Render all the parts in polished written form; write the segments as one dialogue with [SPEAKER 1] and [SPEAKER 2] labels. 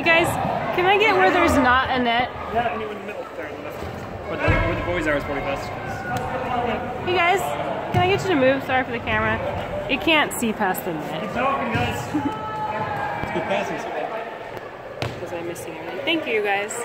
[SPEAKER 1] guys, can I get where there's not a net?
[SPEAKER 2] Yeah, anyone in the middle there on the left. Where the boys are is probably best.
[SPEAKER 1] Hey guys, can I get you to move? Sorry for the camera. It can't see past the net.
[SPEAKER 2] Keep talking, guys.
[SPEAKER 3] It's good passing.
[SPEAKER 1] Because I'm missing everything. Thank you guys.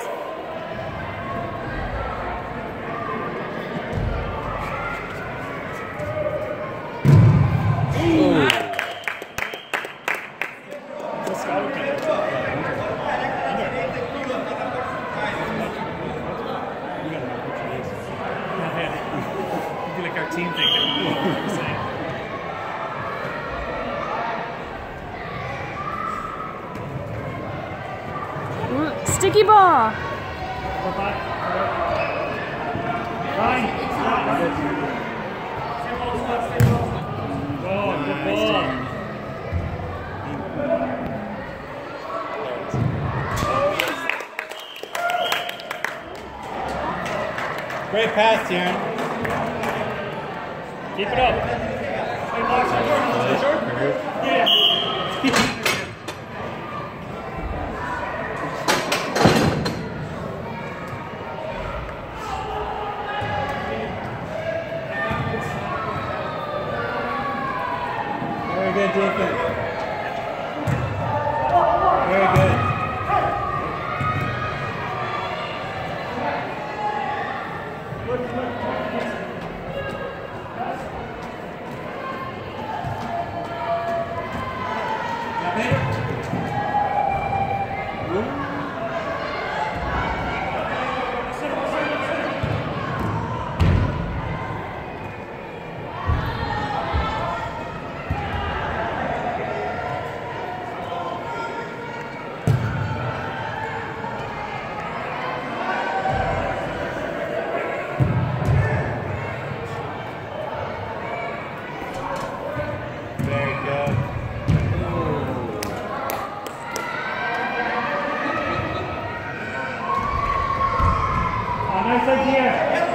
[SPEAKER 2] Team thing.
[SPEAKER 1] Sticky ball.
[SPEAKER 3] Great pass, Tieran.
[SPEAKER 2] Keep it up. Yeah.
[SPEAKER 3] Very good defense. Very good.
[SPEAKER 2] Nice idea.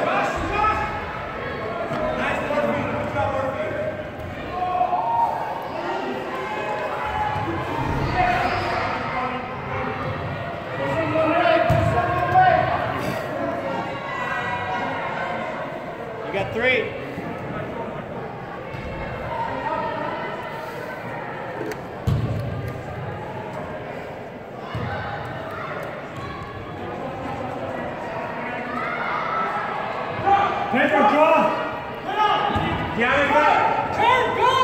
[SPEAKER 3] You got 3.
[SPEAKER 2] Pedro, draw! Yeah, go! Turn, go!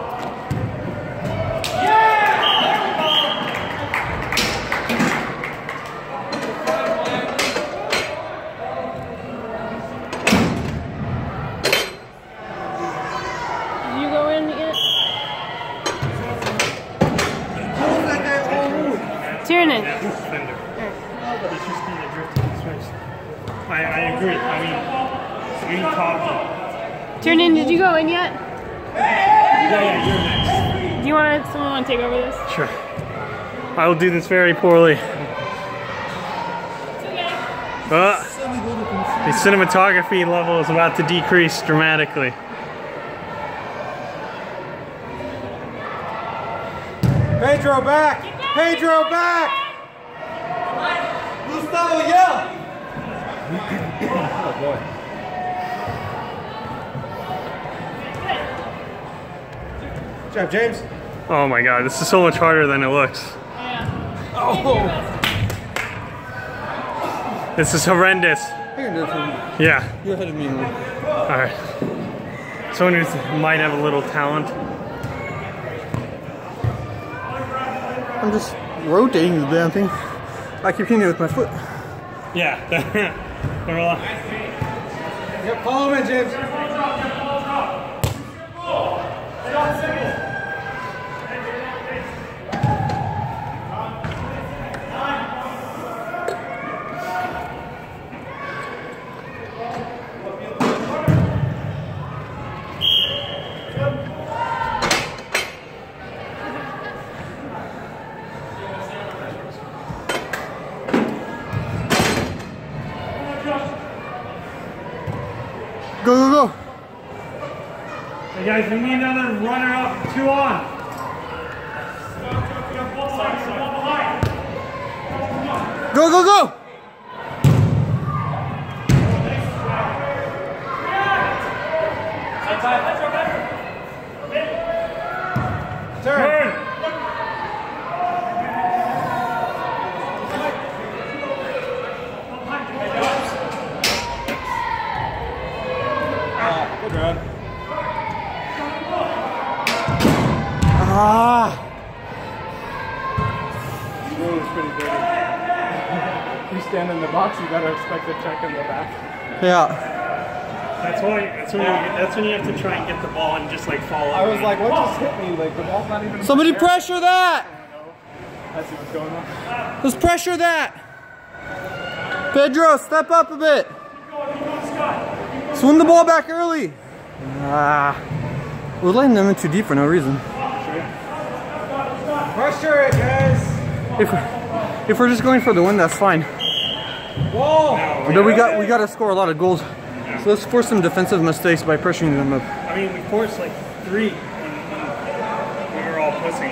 [SPEAKER 2] Yeah!
[SPEAKER 1] Did you go in yet? Tiernan.
[SPEAKER 2] I agree. I mean, we talking.
[SPEAKER 1] Tiernan, did you go in yet?
[SPEAKER 2] Yeah, you're next.
[SPEAKER 1] Do you want to, someone want to take over this?
[SPEAKER 2] Sure. I will do this very poorly. The cinematography level is about to decrease dramatically.
[SPEAKER 3] Pedro back! Pedro back! Gustavo, yell! Oh boy. Good job, James.
[SPEAKER 2] Oh my god, this is so much harder than it looks.
[SPEAKER 1] Yeah.
[SPEAKER 3] Oh!
[SPEAKER 2] This is horrendous.
[SPEAKER 3] I can do it for you.
[SPEAKER 2] Yeah.
[SPEAKER 3] You're ahead of me.
[SPEAKER 2] Alright. Someone who might have a little talent.
[SPEAKER 3] I'm just rotating the damn thing. I keep hitting it with my foot.
[SPEAKER 2] Yeah.
[SPEAKER 3] Yep, follow him in, James. Go, go, go.
[SPEAKER 2] Hey guys, we need another runner up, 2 on.
[SPEAKER 3] Go, go, go!
[SPEAKER 2] Turn!
[SPEAKER 4] Good run.
[SPEAKER 3] Ah!
[SPEAKER 4] This room is pretty dirty. You stand in the box, you gotta expect a check in the back.
[SPEAKER 3] Yeah.
[SPEAKER 2] That's when you have to try and get the ball and just like follow.
[SPEAKER 4] I was like, what just hit me? Like, the ball's not even.
[SPEAKER 3] Somebody pressure that!
[SPEAKER 4] I see what's going on.
[SPEAKER 3] Let's pressure that! Pedro, step up a bit! Swing the ball back early! Ah. We're letting them in too deep for no reason.
[SPEAKER 4] Pressure it, guys!
[SPEAKER 3] If we're just going for the win, that's fine.
[SPEAKER 4] Whoa!
[SPEAKER 3] But we got to score a lot of goals. So let's force some defensive mistakes by pressuring them up.
[SPEAKER 2] I mean, we forced like 3 and we were all pushing.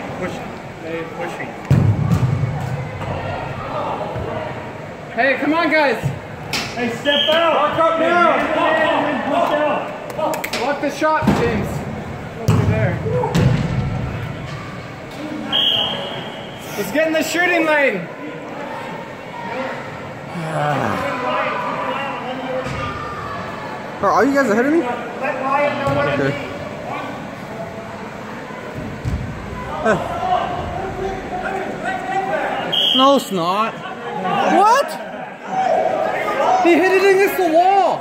[SPEAKER 4] Hey, come on, guys!
[SPEAKER 2] Hey, step out!
[SPEAKER 4] Mark up now!
[SPEAKER 2] Push out!
[SPEAKER 4] Block the shot, James. Over there. Let's get in the shooting lane.
[SPEAKER 3] Are you guys ahead of me? Okay. No, it's not. What? He hit it against the wall.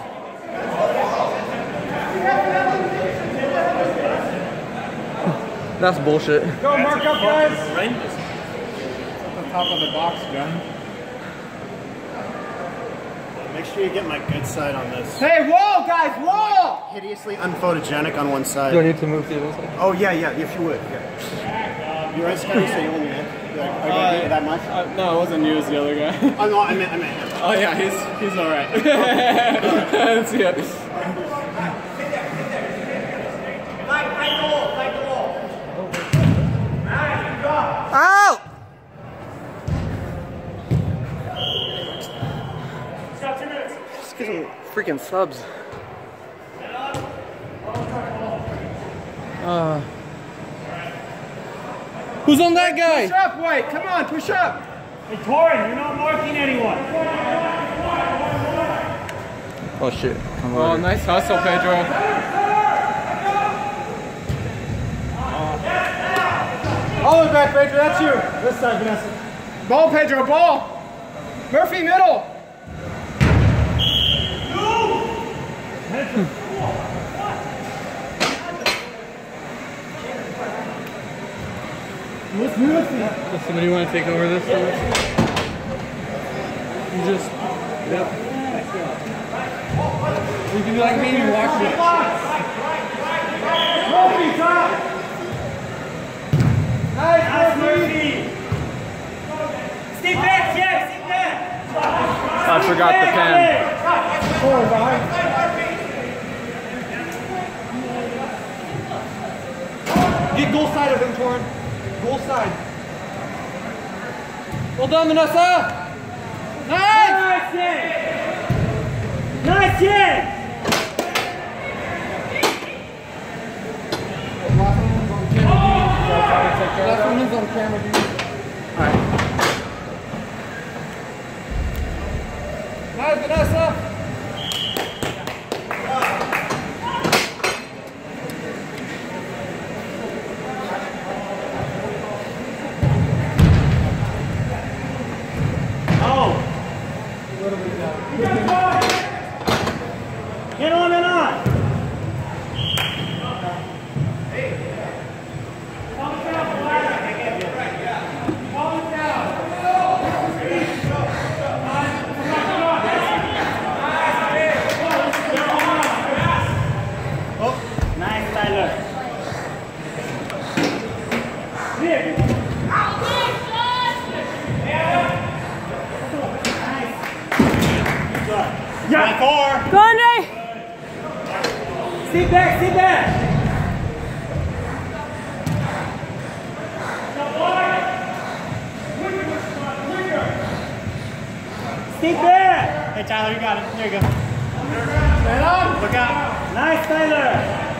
[SPEAKER 3] That's bullshit.
[SPEAKER 4] Go, mark up, guys.
[SPEAKER 2] Horrendous.
[SPEAKER 4] The top of the box, John.
[SPEAKER 5] Make sure you get my good side on this.
[SPEAKER 4] Hey, wall, guys, wall!
[SPEAKER 5] Hideously unphotogenic on one side.
[SPEAKER 3] Do I need to move to the other side?
[SPEAKER 5] Oh yeah, if you would. Yeah. You're right, Scotty, so you only hit. Like, are you gonna get it that much?
[SPEAKER 4] No, it wasn't you, it was the other guy.
[SPEAKER 5] Oh no, I meant him.
[SPEAKER 4] Oh yeah, he's alright. Let's see it.
[SPEAKER 3] Out! Just get some freaking subs. Who's on that guy?
[SPEAKER 4] Push up, White. Come on, push up.
[SPEAKER 2] Hey, Torrin, you're not marking anyone.
[SPEAKER 3] Oh shit.
[SPEAKER 4] Oh, nice hustle, Pedro.
[SPEAKER 5] All the way back, Pedro, that's you. This side, Vanessa.
[SPEAKER 4] Ball, Pedro, ball. Murphy, middle.
[SPEAKER 3] Does somebody want to take over this? You just, yep. You can be like me and watch it.
[SPEAKER 2] Nice, Murphy. Stay back, Jack, stay back.
[SPEAKER 3] I forgot the pen. Get goal side of him, Torrin. Goal side. Well done, Vanessa. Nice!
[SPEAKER 2] Nice hit!
[SPEAKER 3] Last one is on camera, dude. Alright. Nice, Vanessa!
[SPEAKER 2] Get on and on! Nice, Tyler. Yeah, 4.
[SPEAKER 1] Go, Andre!
[SPEAKER 2] Sit back, sit back!
[SPEAKER 6] Steve there! Hey Tyler, you got it. There you go. Stand on! Look out! Nice, Tyler!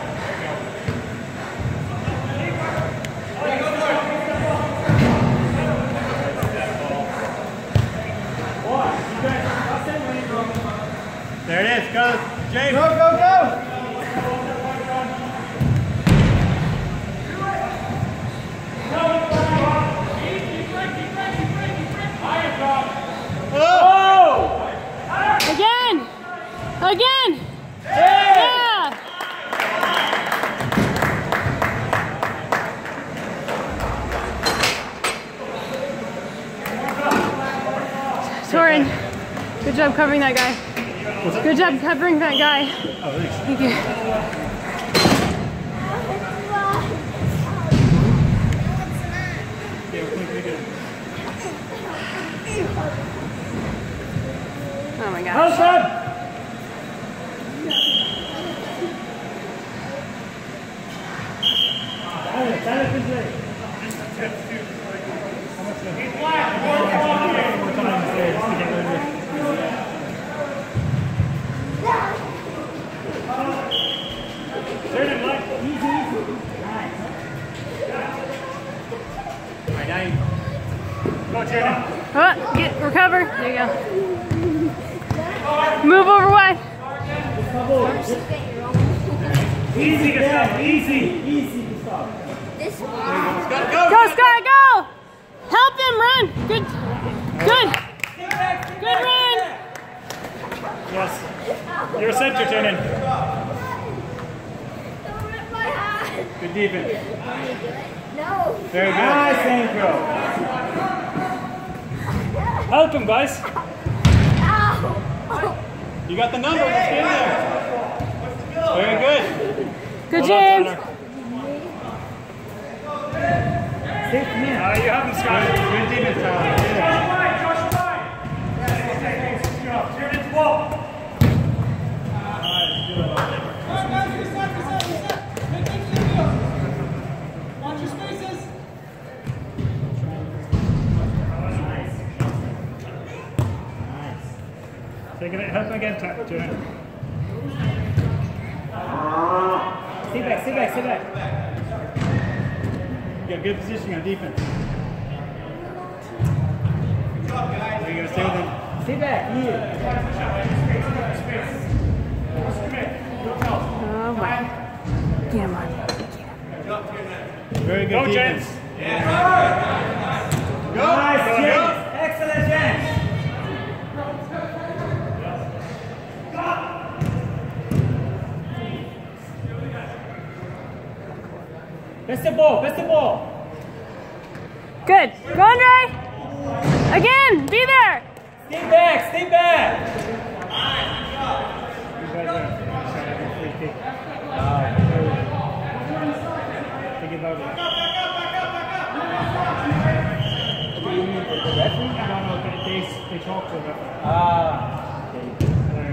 [SPEAKER 6] There it is. Go, James. Go, go, go! Oh!
[SPEAKER 1] Again! Again! Yeah! Torin, good job covering that guy. Good job covering that guy. Thank you. Oh my gosh. Recover. There you go. Move over wide.
[SPEAKER 6] Easy to stop. Easy. Easy to stop.
[SPEAKER 7] This one.
[SPEAKER 1] Go, Scott, go! Help him run. Good. Good. Good run.
[SPEAKER 6] Yes. You're a center, Turnin.
[SPEAKER 7] Don't rip my hand.
[SPEAKER 6] Good defense.
[SPEAKER 7] No.
[SPEAKER 6] Very good. Nice, Andrew. Help him, guys. You got the number. Let's get in there. Very good.
[SPEAKER 1] Good, James.
[SPEAKER 6] You have him, Scott. Good defense, Tyler.
[SPEAKER 8] Watch your spaces.
[SPEAKER 6] Take it, help him again, Turnin. Stay back, stay back, stay back. You got good positioning on defense. There you go, stay with him. Stay back, here.
[SPEAKER 1] Oh my. Get him on.
[SPEAKER 6] Very good defense. James. Go, nice, James. Excellent, James. Pass the ball, pass the ball.
[SPEAKER 1] Good. Go, Andre. Again. Be there.
[SPEAKER 6] Stay back, stay back. Think about it. The referee? I don't know, they talk to the referee. There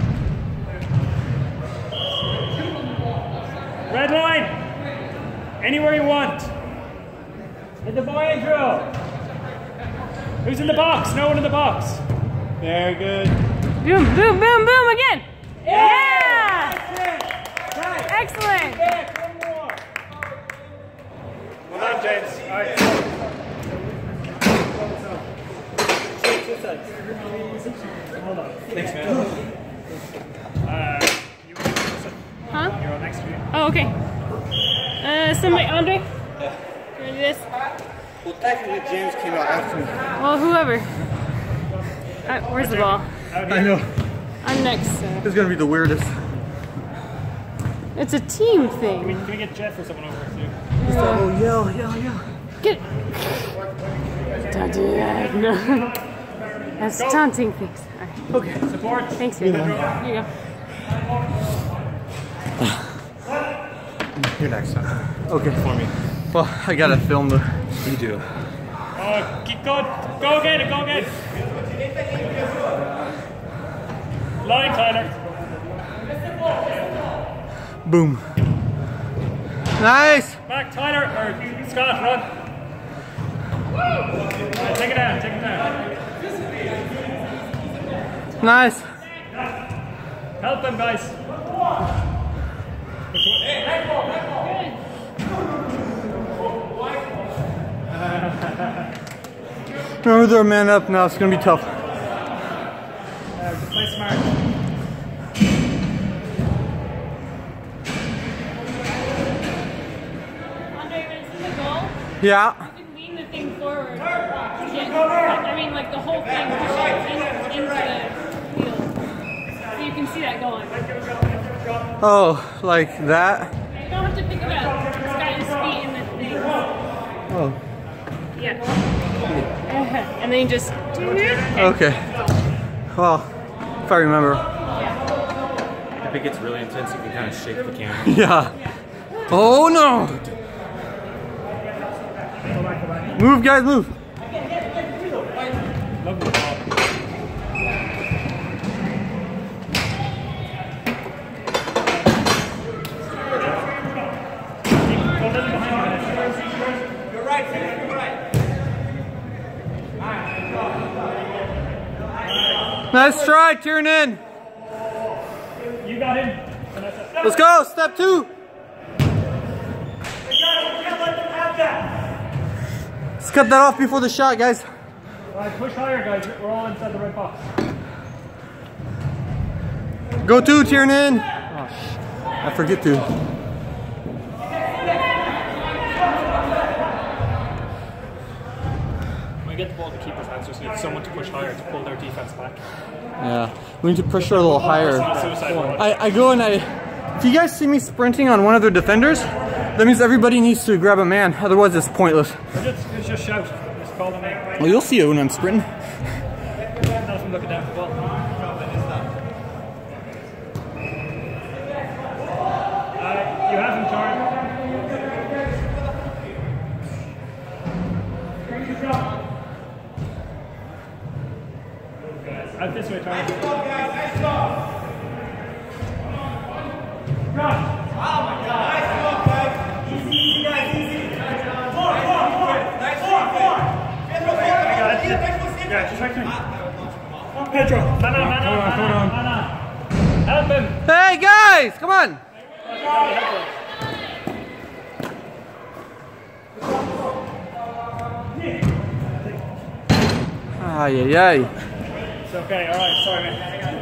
[SPEAKER 6] you go. Red line. Anywhere you want. Hit the ball, Andrew. Who's in the box? No one in the box. Very good.
[SPEAKER 1] Boom, boom, boom, boom again. Yeah! Excellent.
[SPEAKER 6] One more. Well done, James. All right. Hold on. Thanks, man.
[SPEAKER 1] Huh?
[SPEAKER 6] You're on next to me.
[SPEAKER 1] Oh, okay. Somebody, Andre? You wanna do this?
[SPEAKER 5] Well, technically, James came out after me.
[SPEAKER 1] Well, whoever. Where's the ball?
[SPEAKER 3] I know.
[SPEAKER 1] I'm next.
[SPEAKER 3] This is gonna be the weirdest.
[SPEAKER 1] It's a team thing.
[SPEAKER 6] Can we get Jeff or someone over too?
[SPEAKER 3] Oh, yell.
[SPEAKER 1] Get. Don't do that. No. That's taunting things. All right.
[SPEAKER 6] Okay. Support.
[SPEAKER 1] Thanks, here you go.
[SPEAKER 3] You're next time. Okay. For me. Well, I gotta film the. You do.
[SPEAKER 6] Keep going. Go again. Go again. Line, Tyler.
[SPEAKER 3] Boom. Nice.
[SPEAKER 6] Back, Tyler. Or Scott, run. Right, take it down. Take it down.
[SPEAKER 3] Nice.
[SPEAKER 6] Help them, guys.
[SPEAKER 3] Remember, they're a man up now. It's gonna be tough.
[SPEAKER 6] Just play smart.
[SPEAKER 1] Andre, when it's in the goal,
[SPEAKER 3] Yeah.
[SPEAKER 1] you can lean the thing forward. I mean, like the whole thing into the wheel. So you can see that going.
[SPEAKER 3] Oh, like that?
[SPEAKER 1] You don't have to pick it up. Just got his feet in the thing.
[SPEAKER 3] Oh.
[SPEAKER 1] Yeah. And then you just.
[SPEAKER 3] Okay. Well, if I remember.
[SPEAKER 9] If it gets really intense, you can kind of shake the camera.
[SPEAKER 3] Yeah. Oh no! Move, guys, move.
[SPEAKER 6] Lovely ball.
[SPEAKER 3] Nice try, Tiernan.
[SPEAKER 6] You got him.
[SPEAKER 3] Let's go, step 2. Let's cut that off before the shot, guys.
[SPEAKER 6] Alright, push higher, guys. We're all inside the red box.
[SPEAKER 3] Go 2, Tiernan. Oh, I forget to.
[SPEAKER 6] When we get the ball to keeper's hands, just need someone to push higher to pull their defense back.
[SPEAKER 3] Yeah, we need to pressure a little higher.
[SPEAKER 6] Suicide one.
[SPEAKER 3] I go and if you guys see me sprinting on one of their defenders, that means everybody needs to grab a man, otherwise it's pointless.
[SPEAKER 6] Just shout. Just call the name.
[SPEAKER 3] Well, you'll see it when I'm sprinting.
[SPEAKER 6] Not from looking down at the ball. You have him, Charlie. Out this way, Charlie. Yeah, just right there. Pedro, man on. Help him.
[SPEAKER 3] Hey guys, come on! Ay, ay, ay.
[SPEAKER 6] It's okay, alright, sorry man.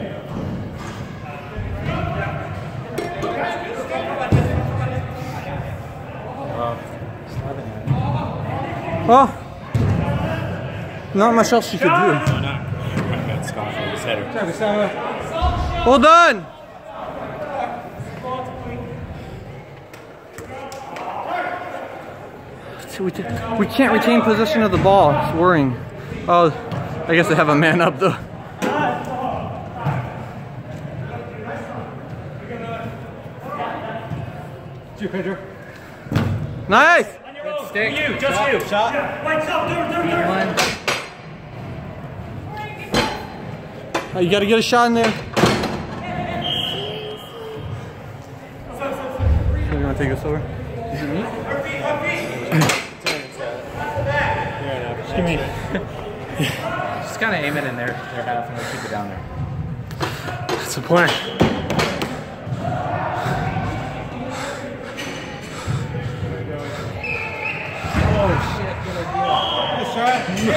[SPEAKER 3] Oh, not much else you could do. Well done! We can't retain possession of the ball. It's worrying. Oh, I guess they have a man up though.
[SPEAKER 4] You, Pedro.
[SPEAKER 3] Nice!
[SPEAKER 6] Stick. You, just you. Shot. Lights up,
[SPEAKER 3] Oh, you gotta get a shot in there. So you wanna take this over? Is it me? Just give me.
[SPEAKER 9] Just kind of aim it in their half and keep it down there.
[SPEAKER 2] That's the plan.
[SPEAKER 9] Oh shit, good idea.
[SPEAKER 4] Nice try.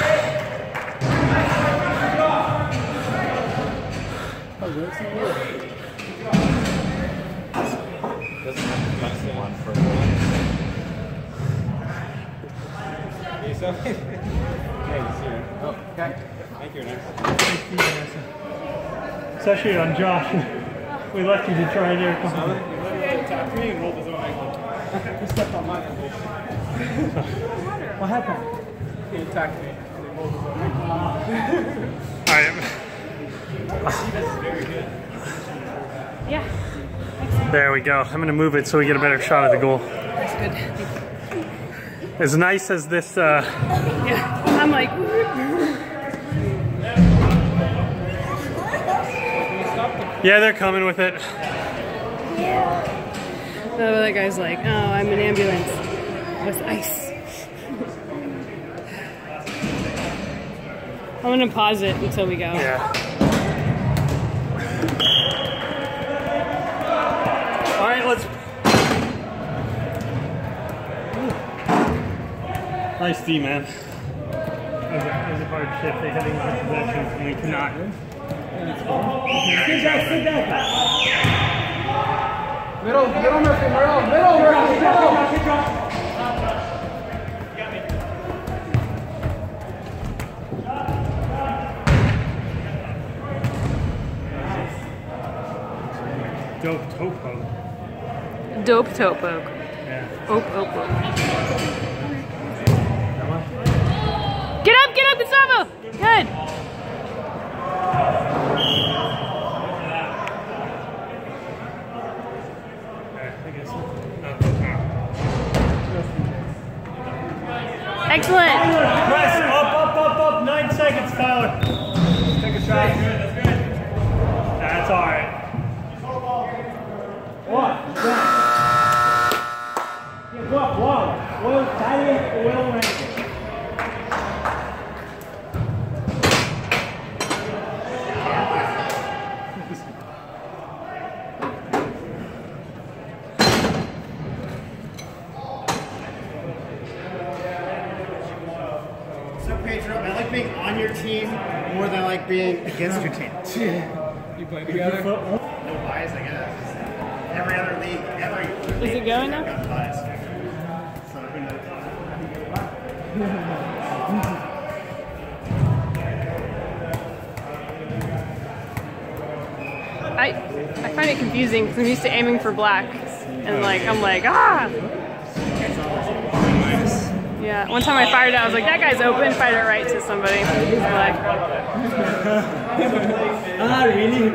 [SPEAKER 9] Doesn't have to touch the one for okay. Thank you, Nick.
[SPEAKER 2] It's actually on Josh. We left you to try there.
[SPEAKER 4] He attacked me and rolled his own ankle. He stepped on my ankle. What happened? He attacked me and he rolled his own ankle.
[SPEAKER 1] Yeah.
[SPEAKER 2] There we go. I'm gonna move it so we get a better shot at the goal.
[SPEAKER 1] That's good.
[SPEAKER 2] As nice as this,
[SPEAKER 1] Yeah. I'm like.
[SPEAKER 2] yeah, they're coming with it.
[SPEAKER 1] No, that guy's like, oh, I'm an ambulance with ice. I'm gonna pause it until we go.
[SPEAKER 2] Yeah. All right, let's. Nice D, man. That was a hard shift. They had a lot of possessions and we cannot.
[SPEAKER 6] Sit back, sit back.
[SPEAKER 3] Middle, Murphy, middle, Murphy, middle.
[SPEAKER 2] Dope topo.
[SPEAKER 1] Dope topo.
[SPEAKER 2] Yeah.
[SPEAKER 1] Ope. Get up, Gustavo! Good. Excellent.
[SPEAKER 6] Press up. 9 seconds, Tyler. Take a shot. That's good.
[SPEAKER 2] That's all right.
[SPEAKER 6] What? Yeah, go up, long. Oil, Italian, oil ranking.
[SPEAKER 5] So, Pedro, I like being on your team more than I like being against your team.
[SPEAKER 3] You play together?
[SPEAKER 5] No bias, I guess. Every other league,
[SPEAKER 1] Is it going now?
[SPEAKER 5] got bias. So, who knows?
[SPEAKER 1] I find it confusing because I'm used to aiming for black, and I'm like ah. Yeah, one time I fired it, I was like, that guy's open, fired it right to somebody. Black.
[SPEAKER 6] Really?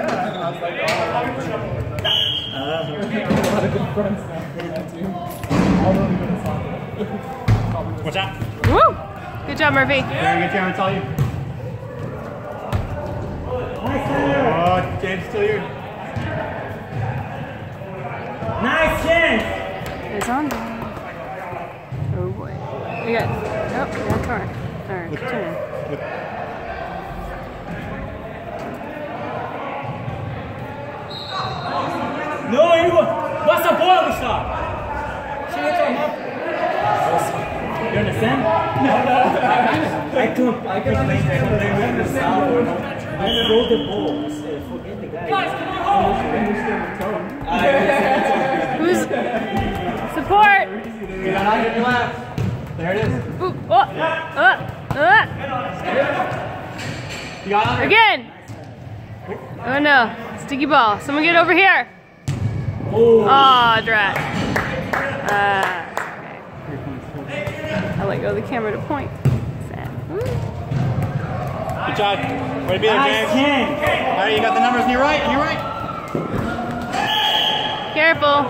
[SPEAKER 2] Watch out.
[SPEAKER 1] Woo! Good job, Murphy.
[SPEAKER 5] Very good, Cameron, tell you. Oh, James, still here.
[SPEAKER 6] Nice chance!
[SPEAKER 1] It's on there. Oh boy. We got turn. Alright, turn.
[SPEAKER 6] No, you what's the ball we stop? You understand? No. I can understand. I throw the ball. Forget the guy.
[SPEAKER 1] Who's support?
[SPEAKER 3] You got on your left. There it is.
[SPEAKER 1] Ooh,
[SPEAKER 3] You got on it?
[SPEAKER 1] Again! Oh no, sticky ball. Someone get over here. Aw, drat. I let go of the camera to point. Sad.
[SPEAKER 2] Good job. Way to be there, James. All right, you got the numbers on your right.
[SPEAKER 1] Careful.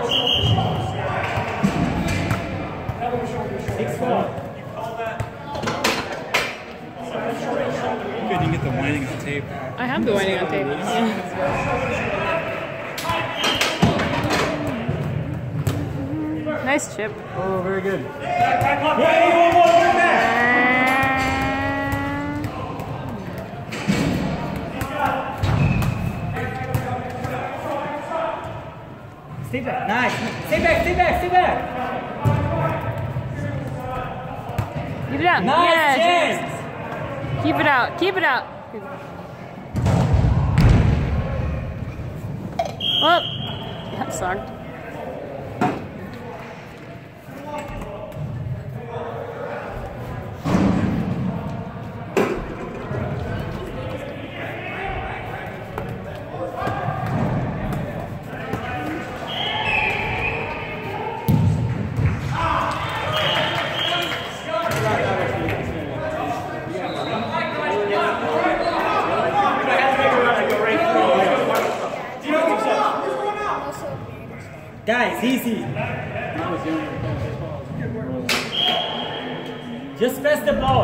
[SPEAKER 9] Good, you can get the winding on tape.
[SPEAKER 1] I have the winding on tape. Yeah. Nice chip.
[SPEAKER 5] Oh, very good.
[SPEAKER 6] Stay back. Nice. Stay back.
[SPEAKER 1] Keep it out.
[SPEAKER 6] Nice
[SPEAKER 1] Yeah,
[SPEAKER 6] chance.
[SPEAKER 1] Keep it out. Oh, that sucked.
[SPEAKER 6] Guys, easy. Just pass the ball.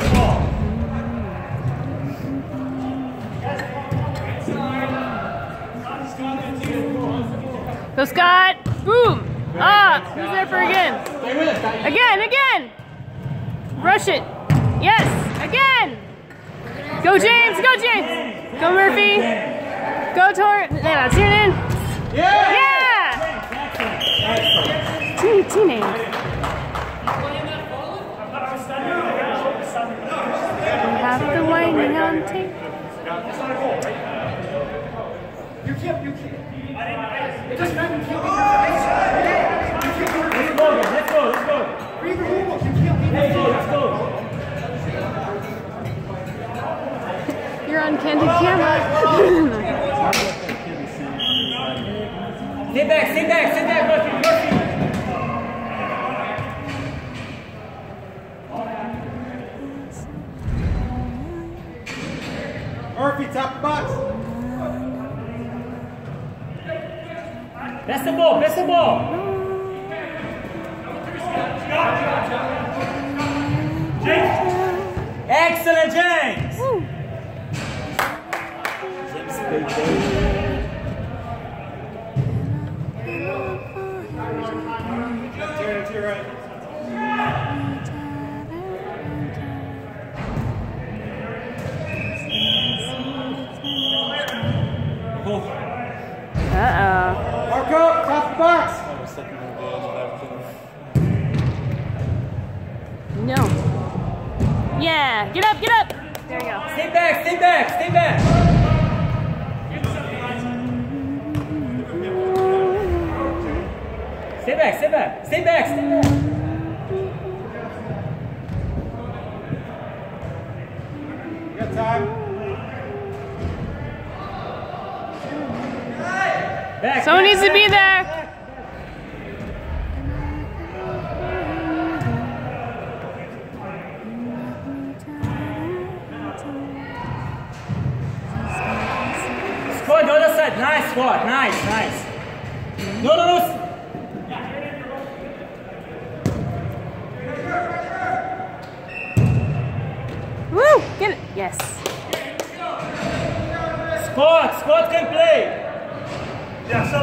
[SPEAKER 1] Go Scott! Boom! Ah! Who's there for again? Again! Rush it! Yes! Again! Go James! Go Murphy! Go toward. Yeah, tune in. Yeah! Teenage. We have the winding on tape.
[SPEAKER 4] You can't. It doesn't matter. You can't
[SPEAKER 6] Let's go.
[SPEAKER 4] read the rule book. You can't leave
[SPEAKER 6] Let's go.
[SPEAKER 1] You're on candid camera.
[SPEAKER 6] Sit back, Murphy.
[SPEAKER 5] Murphy, top box.
[SPEAKER 6] Pass the ball. James. Excellent, James.
[SPEAKER 1] Woo.
[SPEAKER 5] Turn it to your right.
[SPEAKER 1] Uh-oh.
[SPEAKER 5] Marco, top box.
[SPEAKER 1] No. Yeah. Get up. There you go.
[SPEAKER 6] Stay back. Stay back.
[SPEAKER 5] You got time.
[SPEAKER 6] Back.
[SPEAKER 1] Someone needs to be there.
[SPEAKER 6] Squad, the other side. Nice squad. Nice. No.
[SPEAKER 1] Woo! Get it. Yes.
[SPEAKER 6] Squad can play.
[SPEAKER 2] Yeah, stop.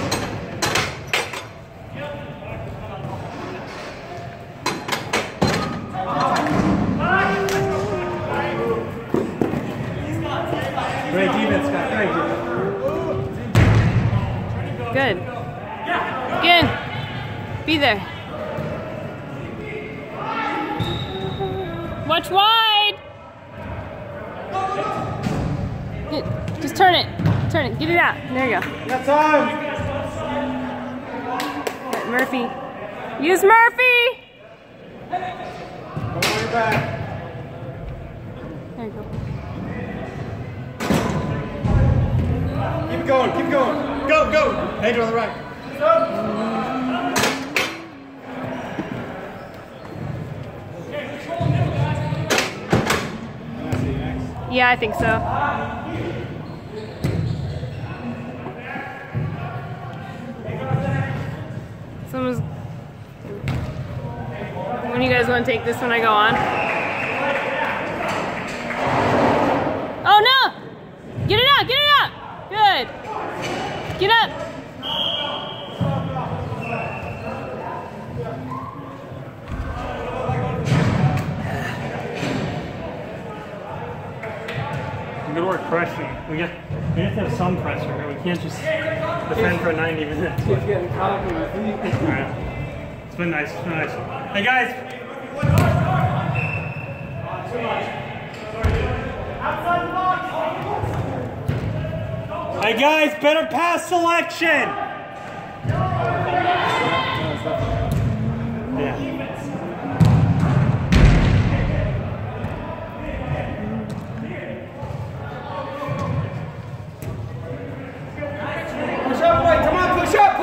[SPEAKER 4] Great defense, Scott. Great defense.
[SPEAKER 1] Good. Again. Be there. Watch wide. Good. Just turn it. Get it out. There you go.
[SPEAKER 5] You got time.
[SPEAKER 1] Murphy. Use Murphy.
[SPEAKER 5] Don't worry back.
[SPEAKER 1] There you go.
[SPEAKER 5] Keep going. Go. Andrew on the right.
[SPEAKER 1] Yeah, I think so. Someone's. When you guys want to take this when I go on? Oh no! Get it out! Good. Get up.
[SPEAKER 2] Good work pressure. We have to have some pressure. We can't just defend for 90 minutes.
[SPEAKER 4] He's getting caught up in my feet.
[SPEAKER 2] Alright. It's been nice. Hey guys! Hey guys, better pass selection! Yeah.
[SPEAKER 4] Push up, boy. Come on, push up.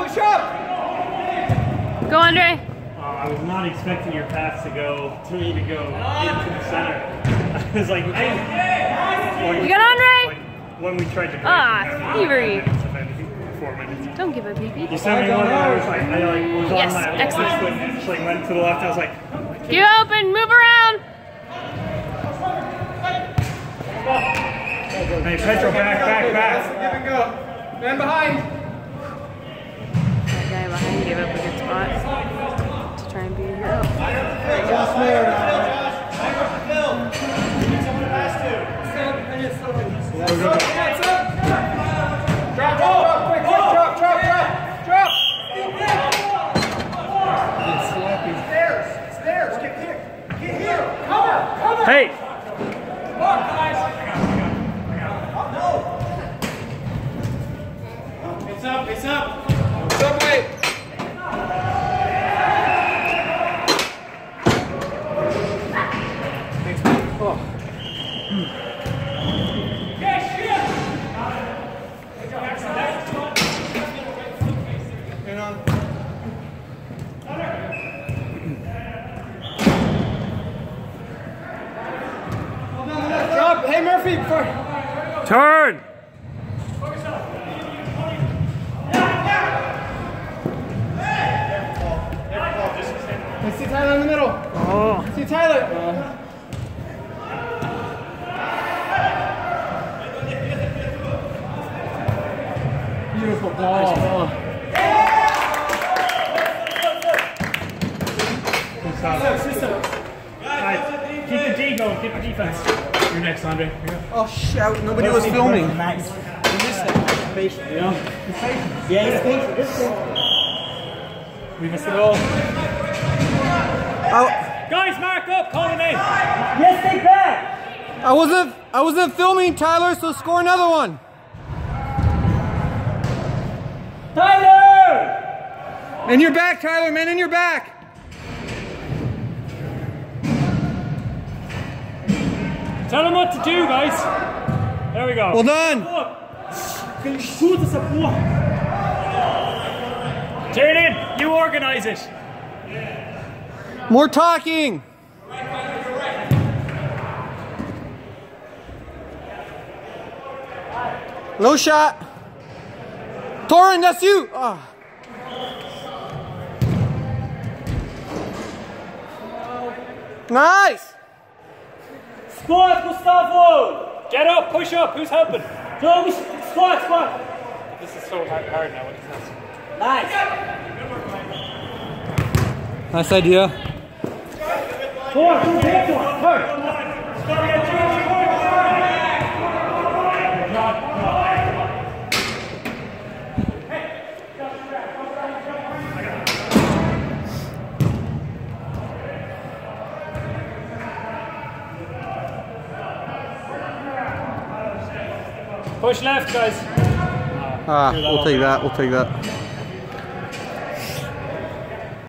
[SPEAKER 1] Go, Andre.
[SPEAKER 2] I was not expecting your pass to go into the center. I was like,
[SPEAKER 1] You got Andre?
[SPEAKER 2] when we tried to break
[SPEAKER 1] thievery.
[SPEAKER 2] 4 minutes.
[SPEAKER 1] Don't give a peepee.
[SPEAKER 2] You sent me one and I was like, was
[SPEAKER 1] Yes,
[SPEAKER 2] on my
[SPEAKER 1] excellent.
[SPEAKER 2] foot and just like went to the left. I was like,
[SPEAKER 1] You open, move around.
[SPEAKER 2] hey Pedro, back.
[SPEAKER 4] Give and go. Man behind.
[SPEAKER 1] That guy behind gave up a good spot to try and be a hero.
[SPEAKER 5] Josh Mayer now.
[SPEAKER 4] Go.
[SPEAKER 6] Hey!
[SPEAKER 4] It's up, it's up.
[SPEAKER 3] What's up, wait?
[SPEAKER 4] Drop. Hey, Murphy.
[SPEAKER 6] Turn!
[SPEAKER 4] Let's see Tyler in the middle.
[SPEAKER 6] Oh.
[SPEAKER 4] See Tyler. Beautiful ball.
[SPEAKER 6] Alright, keep the D going, keep the defense. You're next, Andre. Here you go.
[SPEAKER 3] Oh shout, nobody was filming.
[SPEAKER 5] Nice. You missed that. Patient.
[SPEAKER 6] You know?
[SPEAKER 5] Yeah, it's patient. It's patient.
[SPEAKER 6] We missed the goal.
[SPEAKER 3] I,
[SPEAKER 6] Guys, mark up, call your name.
[SPEAKER 5] Yes, take that.
[SPEAKER 3] I wasn't filming, Tyler, so score another one.
[SPEAKER 6] Tyler!
[SPEAKER 3] In your back, Tyler, man, in your back.
[SPEAKER 6] Tell them what to do, guys. There we go.
[SPEAKER 3] Well done.
[SPEAKER 6] Turn in, you organize it.
[SPEAKER 3] More talking. Low shot. Torin, that's you. Oh. Nice.
[SPEAKER 6] Squat, Gustavo! Get up, push up, who's helping? No, squat! This is so hard now, what is this?
[SPEAKER 3] Nice. Nice idea.
[SPEAKER 6] Push left, guys.
[SPEAKER 3] We'll take that. We'll take that.